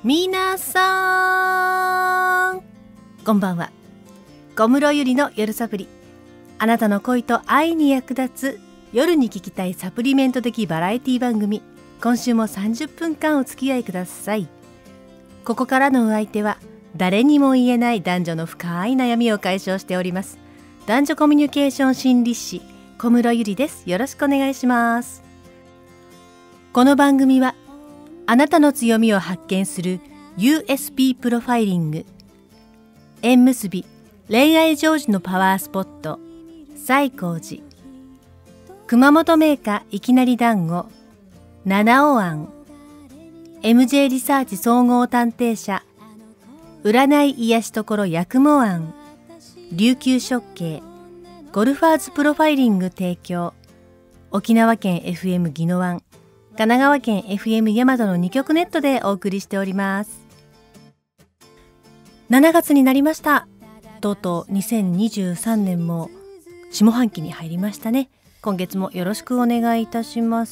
皆さんこんばんは。小室ゆりの夜サプリ。あなたの恋と愛に役立つ夜に聞きたいサプリメント的バラエティ番組。今週も30分間お付き合いください。ここからのお相手は誰にも言えない男女の深い悩みを解消しております男女コミュニケーション心理師小室ゆりです。よろしくお願いします。この番組はあなたの強みを発見する USP プロファイリング、縁結び恋愛成就のパワースポット西光寺、熊本メーカーいきなり団子七尾庵、 MJ リサーチ総合探偵社占い癒し所八雲庵、琉球食系ゴルファーズプロファイリング提供、沖縄県 FM 宜野湾、神奈川県 FM 大和の2局ネットでお送りしております。7月になりました。とうとう2023年も下半期に入りましたね。今月もよろしくお願いいたします。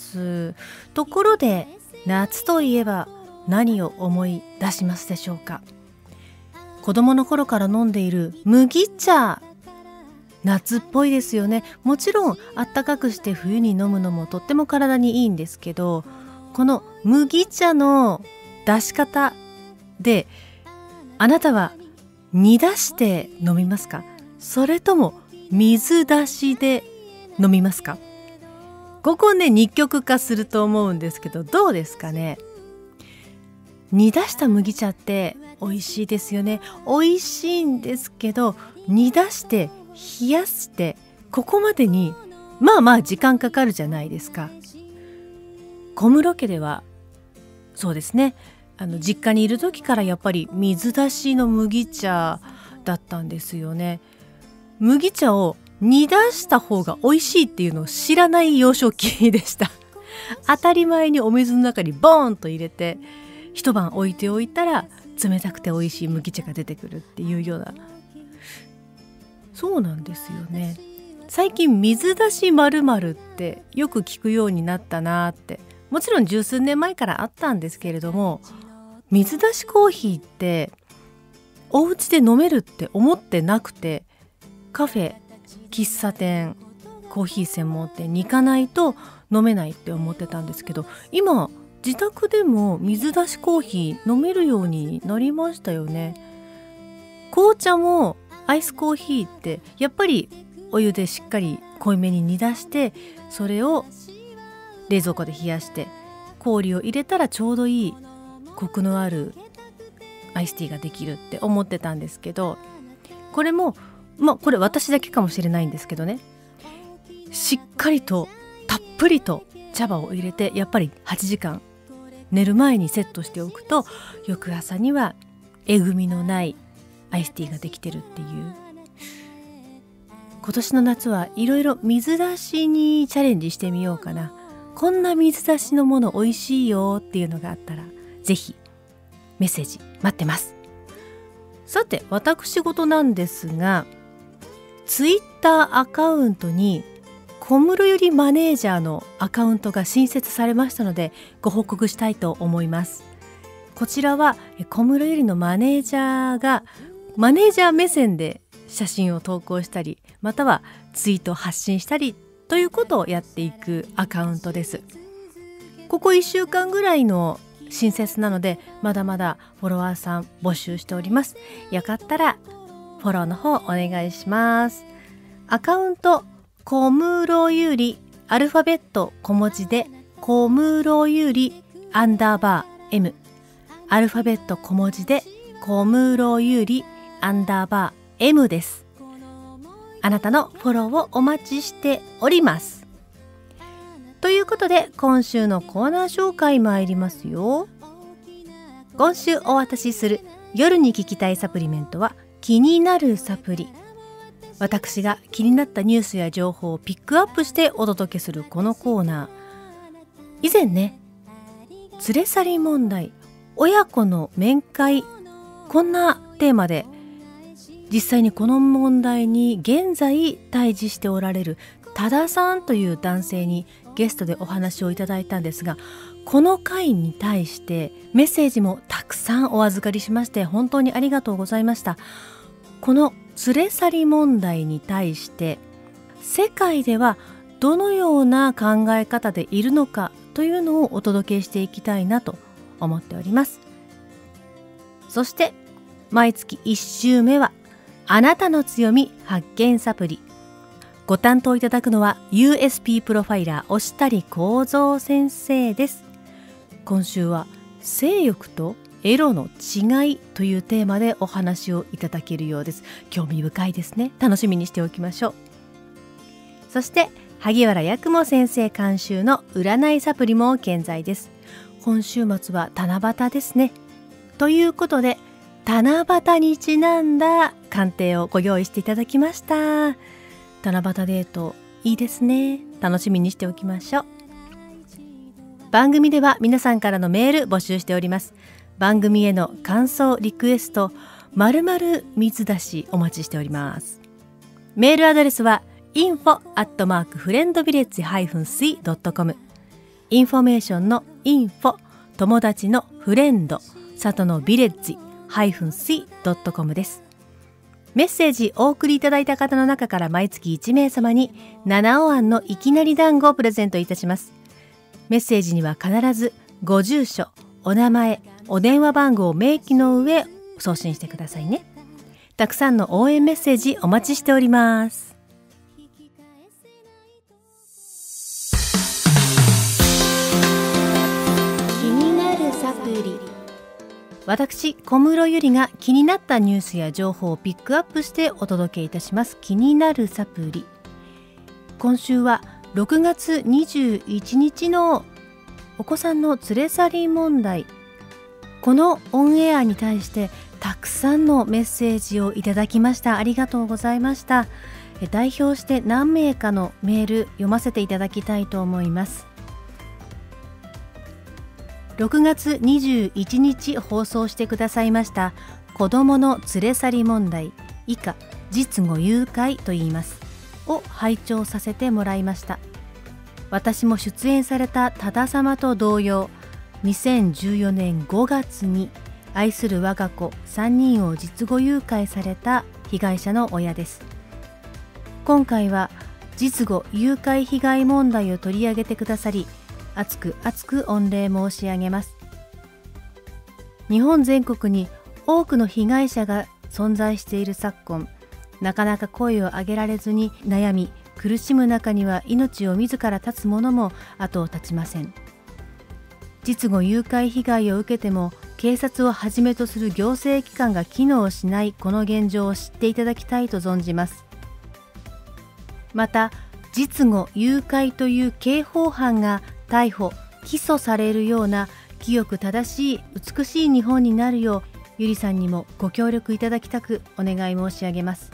ところで夏といえば何を思い出しますでしょうか。子供の頃から飲んでいる麦茶、夏っぽいですよね。もちろんあったかくして冬に飲むのもとっても体にいいんですけど、この麦茶の出し方であなたは煮出して飲みますか、それとも水出しで飲みますか。ここね二極化すると思うんですけど、どうですかね。煮出した麦茶って美味しいですよね。美味しいんですけど、煮出して冷やしてここまでにまあ時間かかるじゃないですか。小室家ではそうですね、実家にいる時からやっぱり水出しの麦茶だったんですよね。麦茶を煮出した方が美味しいっていうのを知らない幼少期でした。当たり前にお水の中にボーンと入れて一晩置いておいたら冷たくて美味しい麦茶が出てくるっていうような。そうなんですよね。最近水出し〇〇ってよく聞くようになったなって。もちろん十数年前からあったんですけれども、水出しコーヒーってお家で飲めるって思ってなくて、カフェ、喫茶店、コーヒー専門店に行かないと飲めないって思ってたんですけど、今自宅でも水出しコーヒー飲めるようになりましたよね。紅茶もアイスコーヒーってやっぱりお湯でしっかり濃いめに煮出して、それを冷蔵庫で冷やして氷を入れたらちょうどいいコクのあるアイスティーができるって思ってたんですけど、これもこれ私だけかもしれないんですけどね、しっかりとたっぷりと茶葉を入れてやっぱり8時間寝る前にセットしておくと、翌朝にはえぐみのないアイスティーができてるっていう。今年の夏はいろいろ水出しにチャレンジしてみようかな。こんな水出しのもの美味しいよっていうのがあったらぜひメッセージ待ってます。さて私事なんですが、ツイッターアカウントに小室ゆりマネージャーのアカウントが新設されましたのでご報告したいと思います。こちらは小室ゆりのマネージャーがマネージャー目線で写真を投稿したり、またはツイートを発信したりということをやっていくアカウントです。ここ1週間ぐらいの新設なのでまだまだフォロワーさん募集しております。よかったらフォローの方お願いします。アカウント小室ゆり、アルファベット小文字で小室ゆり_M、アルファベット小文字で小室ゆり_M です。あなたのフォローをお待ちしております。ということで今週のコーナー紹介参りますよ。今週お渡しする夜に聞きたいサプリメントは気になるサプリ。私が気になったニュースや情報をピックアップしてお届けするこのコーナー。以前ね、連れ去り問題、親子の面会、こんなテーマで実際にこの問題に現在対峙しておられる多田さんという男性にゲストでお話をいただいたんですが、 この回に対してメッセージもたくさんお預かりしまして本当にありがとうございました。この連れ去り問題に対して世界ではどのような考え方でいるのかというのをお届けしていきたいなと思っております。そして毎月1週目はあなたの強み発見サプリ。ご担当いただくのは USP プロファイラー押谷幸三先生です。今週は性欲とエロの違いというテーマでお話をいただけるようです。興味深いですね。楽しみにしておきましょう。そして萩原八雲先生監修の占いサプリも健在です。今週末は七夕ですね。ということで七夕にちなんだ鑑定をご用意していただきました。七夕デートいいですね。楽しみにしておきましょう。番組では皆さんからのメール募集しております。番組への感想リクエスト〇〇水出しお待ちしております。メールアドレスはinfo@friendvillage-c.com インフォメーションのインフォ、友達のフレンド、里のビレッジ-c.com です。メッセージお送りいただいた方の中から毎月1名様に七尾庵のいきなり団子をプレゼントいたします。メッセージには必ずご住所、お名前、お電話番号を明記の上送信してくださいね。たくさんの応援メッセージお待ちしております。気になるサプリ。私小室ゆりが気になったニュースや情報をピックアップしてお届けいたします。気になるサプリ。今週は6月21日のお子さんの連れ去り問題、このオンエアに対してたくさんのメッセージをいただきました。ありがとうございました。代表して何名かのメール読ませていただきたいと思います。6月21日放送してくださいました子どもの連れ去り問題以下実語誘拐と言いますを拝聴させてもらいました。私も出演された多田様と同様、2014年5月に愛する我が子3人を実語誘拐された被害者の親です。今回は実語誘拐被害問題を取り上げてくださり、厚く御礼申し上げます。日本全国に多くの被害者が存在している昨今、なかなか声を上げられずに悩み苦しむ中には命を自ら絶つ者も後を絶ちません。実語誘拐被害を受けても警察をはじめとする行政機関が機能しないこの現状を知っていただきたいと存じます。また実語誘拐という刑法犯が逮捕・起訴されるような清く正しい美しい日本になるよう、ゆりさんにもご協力いただきたくお願い申し上げます。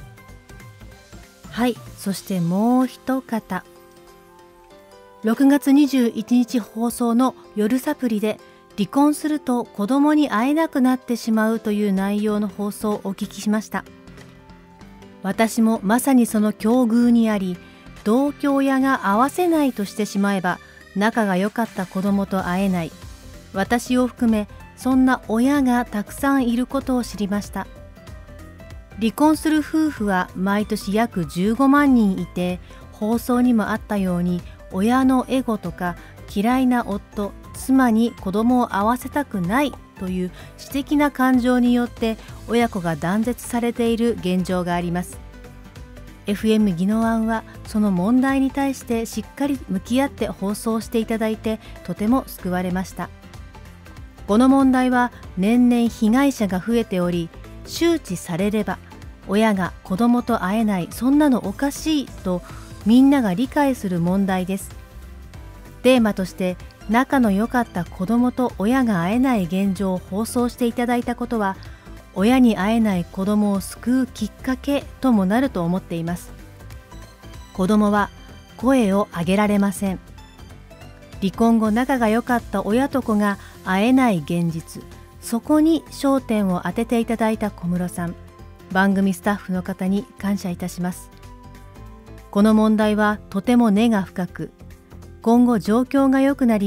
はい、そしてもう一方、6月21日放送の夜サプリで離婚すると子供に会えなくなってしまうという内容の放送をお聞きしました。私もまさにその境遇にあり、同居親が会わせないとしてしまえば仲が良かった子供と会えない、私を含めそんな親がたくさんいることを知りました。離婚する夫婦は毎年約15万人いて、放送にもあったように親のエゴとか嫌いな夫、妻に子供を会わせたくないという私的な感情によって親子が断絶されている現状があります。FM 宜野湾はその問題に対してしっかり向き合って放送していただいてとても救われました。この問題は年々被害者が増えており、周知されれば親が子供と会えない、そんなのおかしいとみんなが理解する問題です。テーマとして仲の良かった子供と親が会えない現状を放送していただいたことは、親に会えない子供を救うきっかけともなると思っています。子供は声を上げられません。離婚後仲が良かった親と子が会えない現実、そこに焦点を当てていただいた小室さん、番組スタッフの方に感謝いたします。この問題はとても根が深く、今後状況が良くなり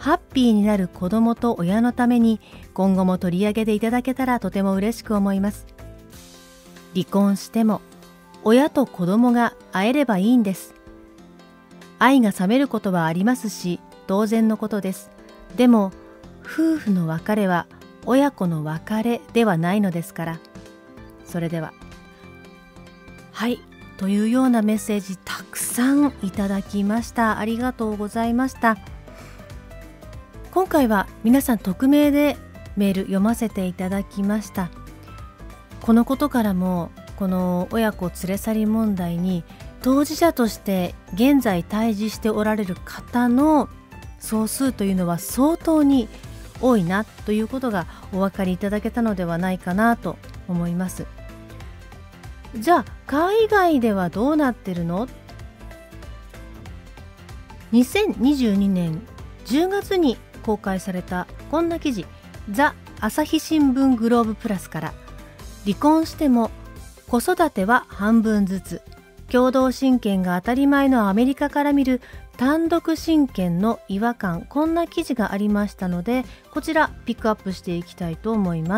ハッピーになる子どもと親のために今後も取り上げていただけたらとても嬉しく思います。離婚しても親と子どもが会えればいいんです。愛が冷めることはありますし当然のことです。でも夫婦の別れは親子の別れではないのですから。それでは。はい、というようなメッセージたくさんいただきました。ありがとうございました。今回は皆さん匿名でメール読ませていただきました。このことからもこの親子連れ去り問題に当事者として現在対峙しておられる方の総数というのは相当に多いなということがお分かりいただけたのではないかなと思います。じゃあ海外ではどうなってるの？ 2022 年10月に公開されたこんな記事、ザ・朝日新聞グローブプラスから、離婚しても子育ては半分ずつ、共同親権が当たり前のアメリカから見る単独親権の違和感、こんな記事がありましたので、こちらピックアップしていきたいと思います。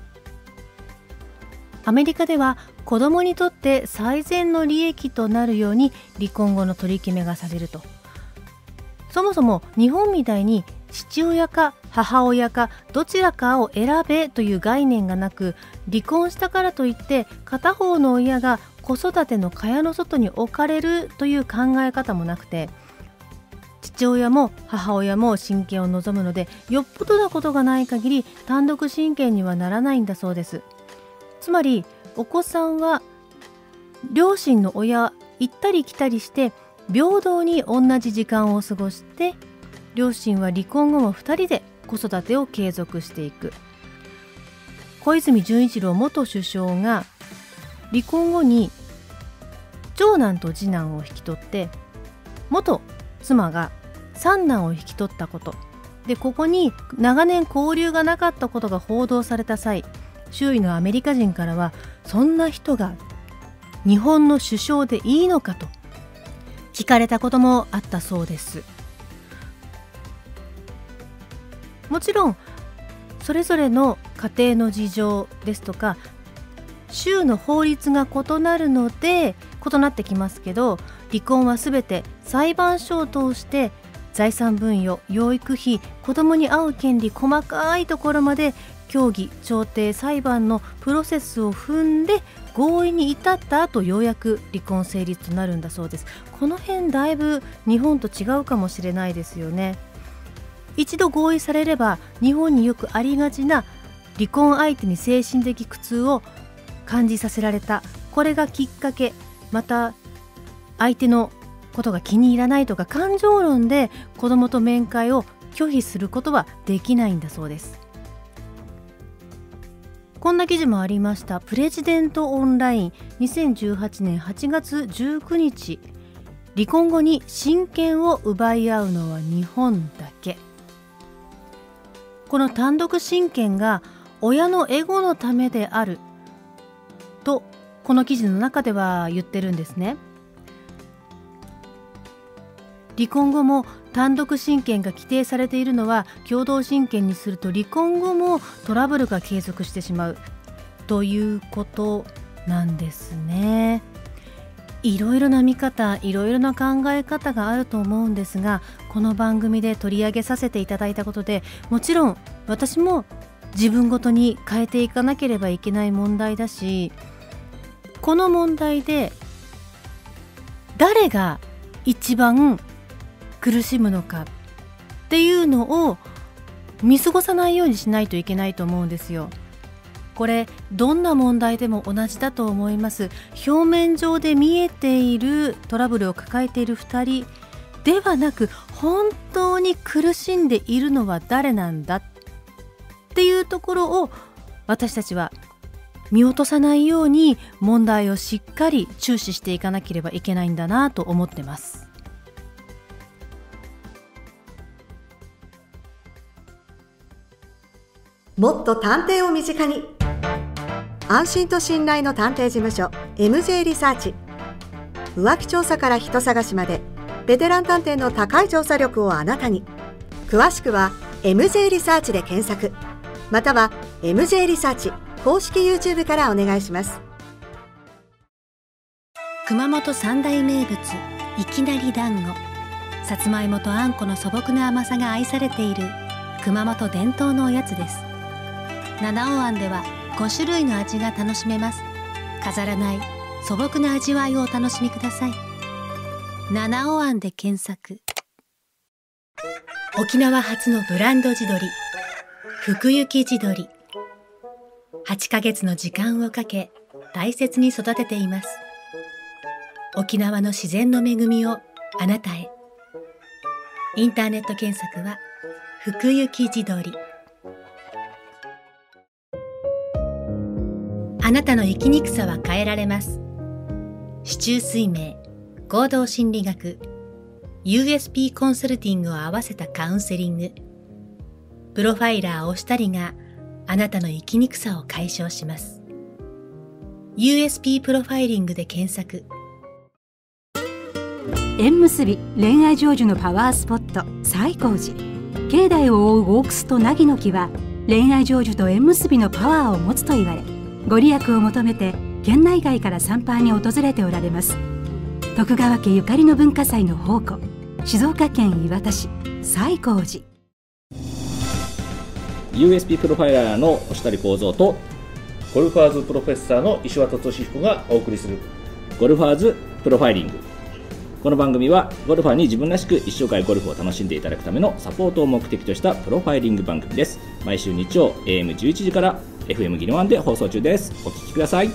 アメリカでは子どもにとって最善の利益となるように離婚後の取り決めがされると。そもそも日本みたいに父親か母親かどちらかを選べという概念がなく、離婚したからといって片方の親が子育ての蚊帳の外に置かれるという考え方もなくて、父親も母親も親権を望むので、よっぽどなことがない限り単独親権にはならないんだそうです。つまりお子さんは両親の親行ったり来たりして平等に同じ時間を過ごして、両親は離婚後も2人で子育てを継続していく。小泉純一郎元首相が離婚後に長男と次男を引き取って、元妻が三男を引き取ったことで、ここに長年交流がなかったことが報道された際、周囲のアメリカ人からは、そんな人が日本の首相でいいのかと聞かれたこともあったそうです。もちろんそれぞれの家庭の事情ですとか州の法律が異なるので異なってきますけど、離婚はすべて裁判所を通して財産分与、養育費、子どもに会う権利、細かいところまで協議、調停、裁判のプロセスを踏んで合意に至った後、ようやく離婚成立となるんだそうです。この辺だいぶ日本と違うかもしれないですよね。一度合意されれば、日本によくありがちな離婚相手に精神的苦痛を感じさせられた、これがきっかけ、また相手のことが気に入らないとか感情論で子供と面会を拒否することはできないんだそうです。こんな記事もありました。プレジデントオンライン2018年8月19日、離婚後に親権を奪い合うのは日本だけ。この単独親権が親のエゴのためであるとこの記事の中では言ってるんですね。離婚後も単独親権が規定されているのは、共同親権にすると離婚後もトラブルが継続してしまうということなんですね。いろいろな見方、いろいろな考え方があると思うんですが、この番組で取り上げさせていただいたことで、もちろん私も自分ごとに変えていかなければいけない問題だし、この問題で誰が一番苦しむのかっていうのを見過ごさないようにしないといけないと思うんですよ。これどんな問題でも同じだと思います。表面上で見えているトラブルを抱えている2人ではなく、本当に苦しんでいるのは誰なんだっていうところを私たちは見落とさないように問題をしっかり注視していかなければいけないんだなと思ってます。 もっと探偵を身近に、安心と信頼の探偵事務所 MJ リサーチ。浮気調査から人探しまで、ベテラン探偵の高い調査力をあなたに。 詳しくは MJ リサーチで検索、または MJ リサーチ公式 YouTube からお願いします。 熊本三大名物、いきなり団子。さつまいもとあんこの素朴な甘さが愛されている熊本伝統のおやつです。七尾庵では5種類の味が楽しめます。飾らない素朴な味わいをお楽しみください。七尾庵で検索。沖縄初のブランド地鶏、福行地鶏。8ヶ月の時間をかけ大切に育てています。沖縄の自然の恵みをあなたへ。インターネット検索は福行地鶏。あなたの生きにくさは変えられます。四柱推命、行動心理学、USP コンサルティングを合わせたカウンセリング。プロファイラーおしたりがあなたの生きにくさを解消します。USP プロファイリングで検索。 縁結び恋愛成就のパワースポット、西光寺。境内を覆う大楠と凪の木は恋愛成就と縁結びのパワーを持つと言われ、ご利益を求めて県内外から参拝に訪れておられます。徳川家ゆかりの文化祭の宝庫、静岡県磐田市西光寺。 USP プロファイラーの押谷幸三とゴルファーズプロフェッサーの石渡俊彦がお送りするゴルファーズプロファイリング。この番組はゴルファーに自分らしく一生涯ゴルフを楽しんでいただくためのサポートを目的としたプロファイリング番組です。毎週日曜 AM11 時から FM ギリワンで放送中です。お聞きください。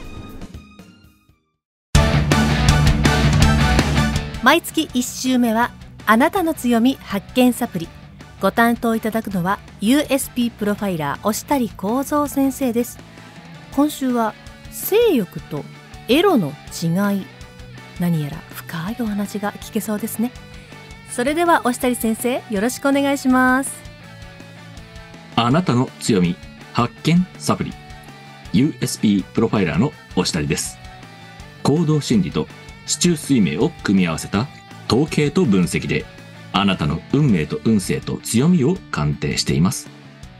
毎月1週目はあなたの強み発見サプリ。ご担当いただくのは USP プロファイラー押谷幸三先生です。今週は性欲とエロの違い、何やら深いお話が聞けそうですね。それでは押谷先生、よろしくお願いします。 あなたの強み発見サプリ USP プロファイラーの押谷です。行動心理と四柱推命を組み合わせた統計と分析であなたの運命と運勢と強みを鑑定しています。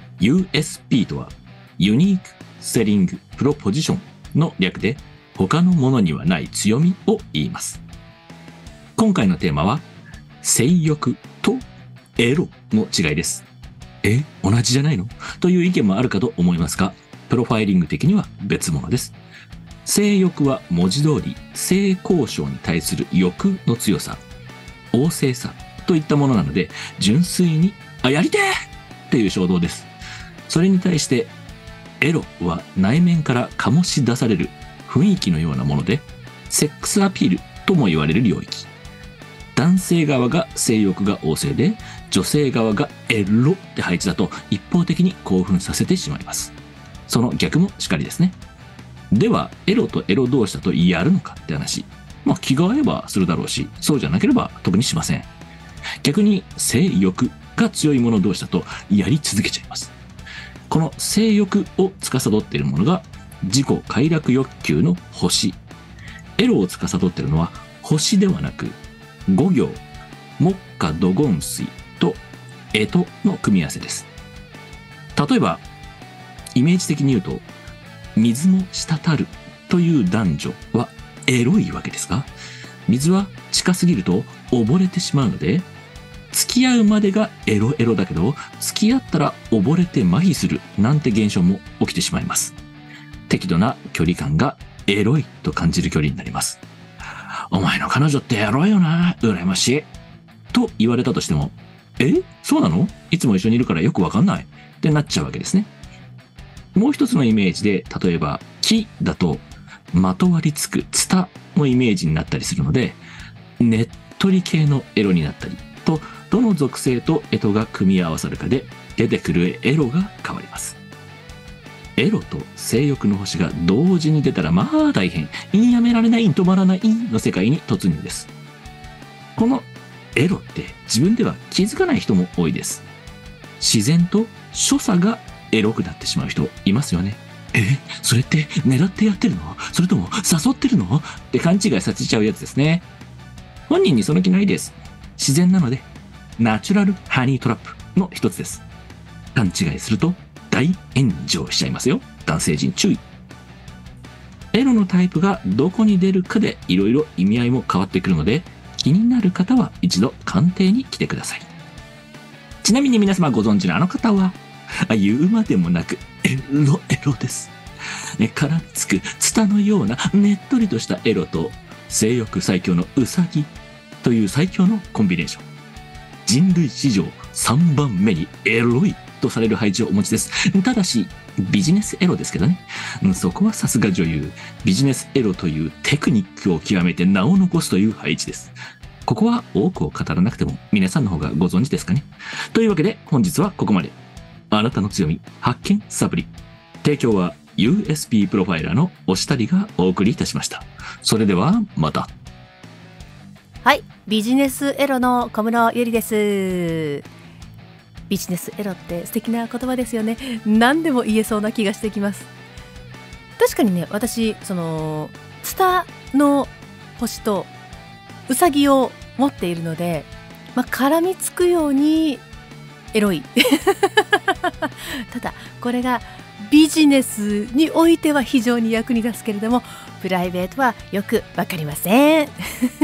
USP とはユニークセリングプロポジションの略で、他のものにはない強みを言います。今回のテーマは性欲とエロの違いです。同じじゃないのという意見もあるかと思いますが、プロファイリング的には別物です。性欲は文字通り性交渉に対する欲の強さ、旺盛さといったものなので、純粋にやりてーっていう衝動です。それに対してエロは内面から醸し出される雰囲気のようなもので、セックスアピールとも言われる領域。男性側が性欲が旺盛で、女性側がエロって配置だと一方的に興奮させてしまいます。その逆もしかりですね。ではエロとエロ同士だとやるのかって話。気が合えばするだろうし、そうじゃなければ特にしません。逆に性欲が強い者同士だとやり続けちゃいます。この性欲を司っているものが自己快楽欲求の星。エロを司っているのは星ではなく五行、木火土金水と干支の組み合わせです。例えばイメージ的に言うと、水も滴るという男女はエロいわけですが、水は近すぎると溺れてしまうので、付き合うまでがエロエロだけど、付き合ったら溺れて麻痺するなんて現象も起きてしまいます。適度な距離感がエロいと感じる距離になります。お前の彼女ってエロいよな、羨ましいと言われたとしても、そうなの？いつも一緒にいるからよくわかんないってなっちゃうわけですね。もう一つのイメージで、例えば木だとまとわりつくツタのイメージになったりするので、ねっとり系のエロになったりと、どの属性と干支が組み合わさるかで出てくるエロが変わります。エロと性欲の星が同時に出たら大変、やめられない、止まらないの世界に突入です。このエロって自分では気づかない人も多いです。自然と所作がエロくなってしまう人いますよね。それって狙ってやってるの？それとも誘ってるの？って勘違いさせちゃうやつですね。本人にその気ないです。自然なのでナチュラルハニートラップの一つです。勘違いすると大炎上しちゃいますよ。男性陣注意。エロのタイプがどこに出るかでいろいろ意味合いも変わってくるので、気になる方は一度鑑定に来てください。ちなみに皆様ご存知のあの方は、言うまでもなくエロです。絡みつくツタのようなねっとりとしたエロと性欲最強のウサギという最強のコンビネーション。人類史上3番目にエロいとされる配置をお持ちです。ただしビジネスエロですけどね。そこはさすが女優。ビジネスエロというテクニックを極めて名を残すという配置です。ここは多くを語らなくても皆さんの方がご存知ですかね。というわけで本日はここまで。あなたの強み発見サプリ。提供は USP プロファイラーのおしたりがお送りいたしました。それではまた。 はい、ビジネスエロの小室ゆりです。ビジネスエロって素敵な言葉ですよね。何でも言えそうな気がしてきます。確かにね、私そのツタの星とウサギを持っているので、絡みつくようにエロいただこれがビジネスにおいては非常に役に立つけれども、プライベートはよくわかりません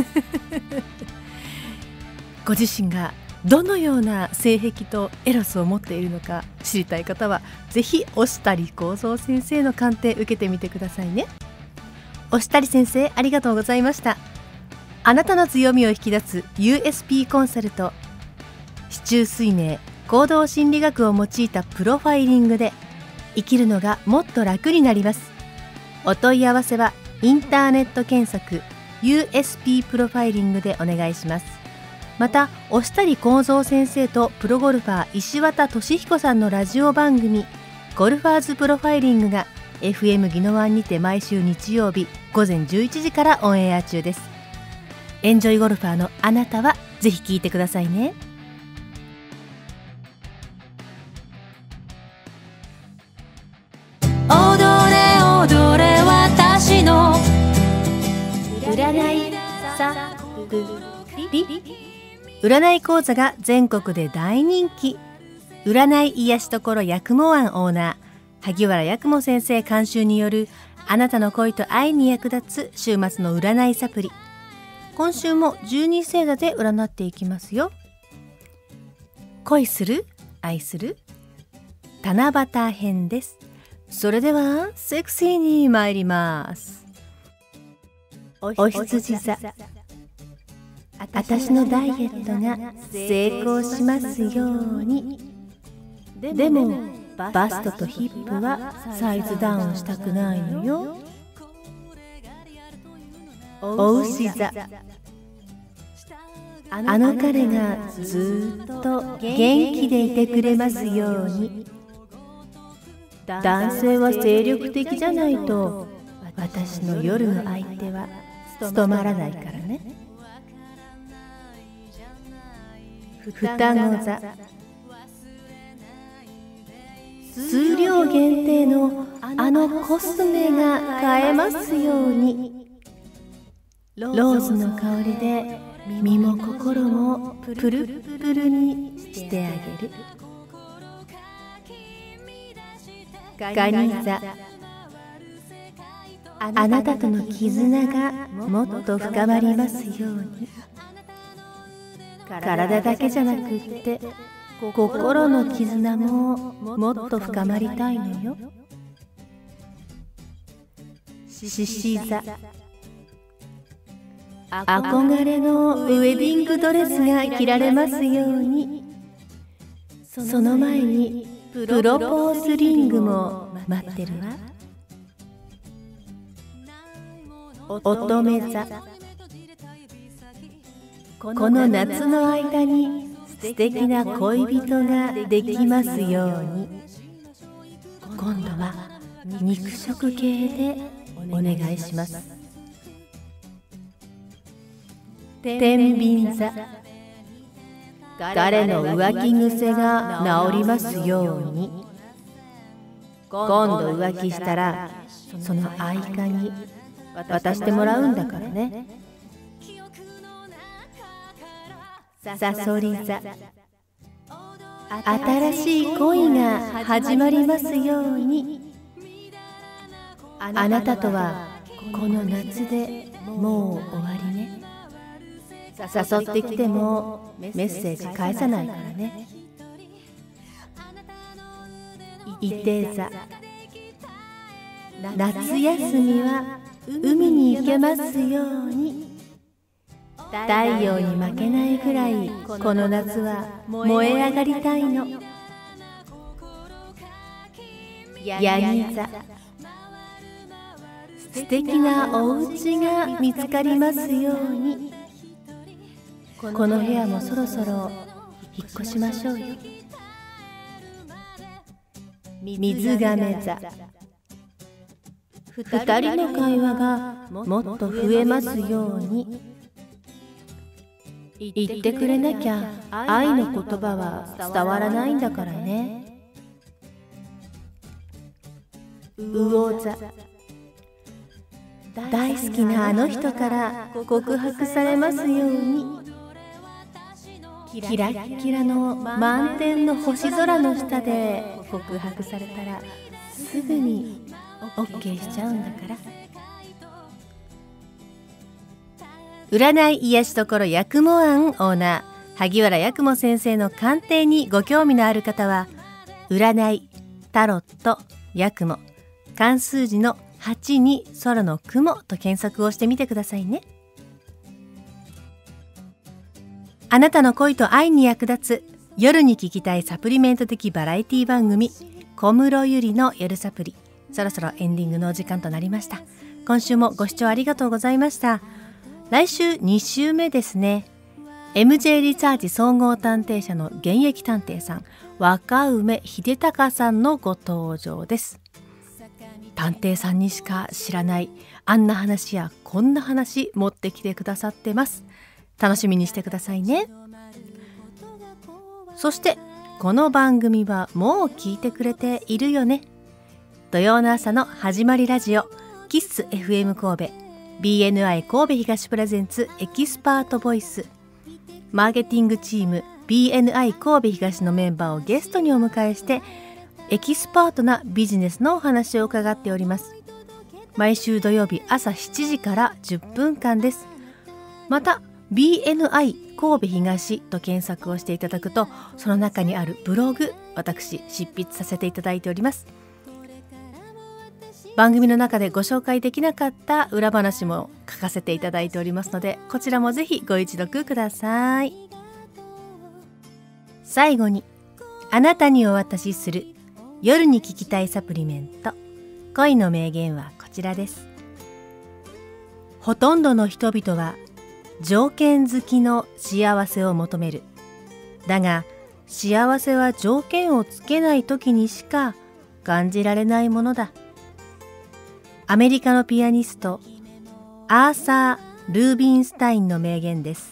ご自身がどのような性癖とエロスを持っているのか知りたい方はぜひ押谷幸三先生の鑑定受けてみてくださいね。押谷先生、ありがとうございました。あなたの強みを引き出す USP コンサルト、四柱推命行動心理学を用いたプロファイリングで生きるのがもっと楽になります。お問い合わせはインターネット検索 USP プロファイリングでお願いします。また押谷幸三先生とプロゴルファー石渡俊彦さんのラジオ番組ゴルファーズプロファイリングが FM 宜野湾にて毎週日曜日午前11時からオンエア中です。エンジョイゴルファーのあなたはぜひ聞いてくださいね。 踊れ踊れ私の占いサプリ。占い講座が全国で大人気。占い癒しところ八雲湾オーナー萩原八雲先生監修によるあなたの恋と愛に役立つ週末の占いサプリ。今週も12星座で占っていきますよ。恋する？愛する？七夕編です。それではセクシーに参ります。お羊座。私のダイエットが成功しますように。でもバストとヒップはサイズダウンしたくないのよ。お牛座。あの彼がずっと元気でいてくれますように。男性は精力的じゃないと私の夜の相手は務まらないからね。双子座。数量限定のあのコスメが買えますように。ローズの香りで身も心もプルプルにしてあげる。蟹座。あなたとの絆がもっと深まりますように。体だけじゃなくって心の絆ももっと深まりたいのよ。獅子座。憧れのウェディングドレスが着られますように。その前にプロポーズリングも待ってるわ。乙女座。この夏の間に素敵な恋人ができますように。今度は肉食系でお願いします。天秤座。彼の浮気癖が治りますように。今度浮気したらその愛花に渡してもらうんだからね。 さそり座。新しい恋が始まりますように。あなたとはこの夏でもう終わりね。誘ってきてもメッセージ返さないからね。いて座。夏休みは海に行けますように。太陽に負けないぐらいこの夏は燃え上がりたいの。ヤギ座。素敵なお家が見つかりますように。この部屋もそろそろ引っ越しましょうよ。水亀座。二人の会話がもっと増えますように。言ってくれなきゃ愛の言葉は伝わらないんだからね。魚座。大好きなあの人から告白されますように。キラッキラの満天の星空の下で告白されたらすぐに OK しちゃうんだから。占い癒し所八雲庵オーナー萩原八雲先生の鑑定にご興味のある方は、占いタロット八雲漢数字の8に空の雲と検索をしてみてくださいね。あなたの恋と愛に役立つ夜に聞きたいサプリメント的バラエティ番組、小室ゆりの夜サプリ、そろそろエンディングのお時間となりました。今週もご視聴ありがとうございました。来週2週目ですね。 MJ リサーチ総合探偵社の現役探偵さん、若梅秀隆さんのご登場です。探偵さんにしか知らないあんな話やこんな話持ってきてくださってます。楽しみにしてくださいね。そしてこの番組はもう聞いてくれているよね。土曜の朝の始まりラジオキッス FM 神戸 BNI 神戸東プレゼンツエキスパートボイス、マーケティングチーム BNI 神戸東のメンバーをゲストにお迎えしてエキスパートなビジネスのお話を伺っております。毎週土曜日朝7時から10分間です。また BNI 神戸東と検索をしていただくと、その中にあるブログ、私執筆させていただいております。番組の中でご紹介できなかった裏話も書かせていただいておりますので、こちらもぜひご一読ください。最後にあなたにお渡しする夜に聞きたいサプリメント、恋の名言はこちらです。ほとんどの人々は条件付きの幸せを求める。だが幸せは条件をつけない時にしか感じられないものだ。アメリカのピアニストアーサー・ルービンスタインの名言です。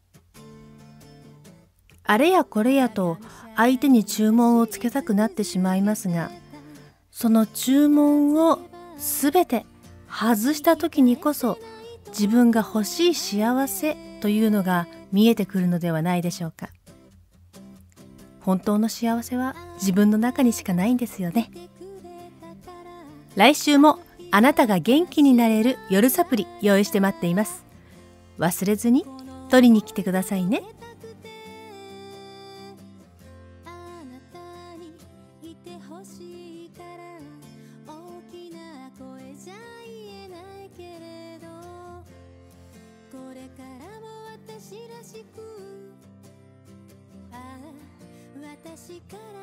あれやこれやと相手に注文をつけたくなってしまいますが、その注文をすべて外した時にこそ自分が欲しい幸せというのが見えてくるのではないでしょうか。本当の幸せは自分の中にしかないんですよね。来週もあなたが元気になれる夜サプリ用意して待っています。忘れずに取りに来てくださいね。 私から